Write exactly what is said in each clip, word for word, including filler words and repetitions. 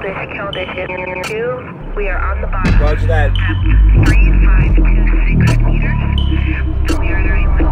Caldish, Caldish, two. We are on the bottom. Roger that. At three five two six meters. We are very low.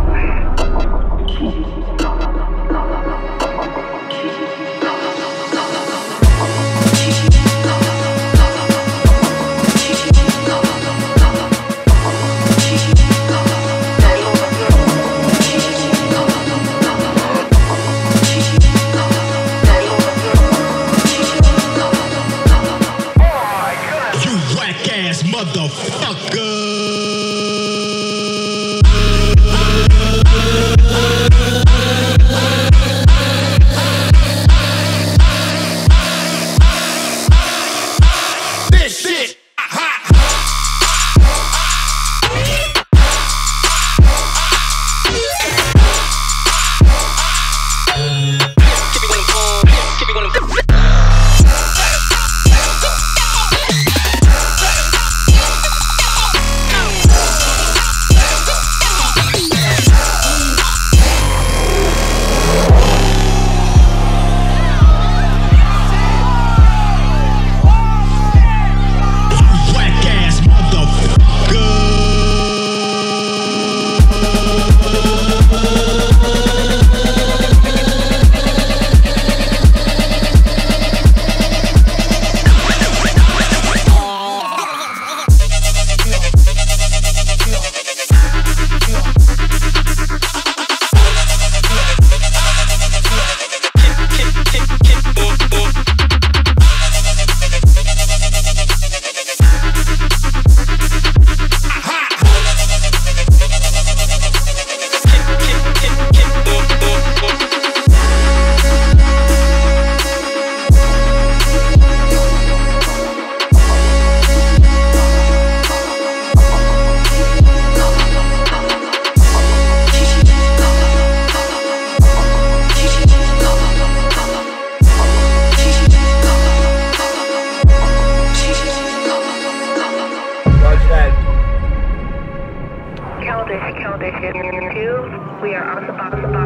Motherfucker. This shit hot. Keep it when I'm cold. Keep it when I'm Caldish, Caldish, two. We are on the bottom.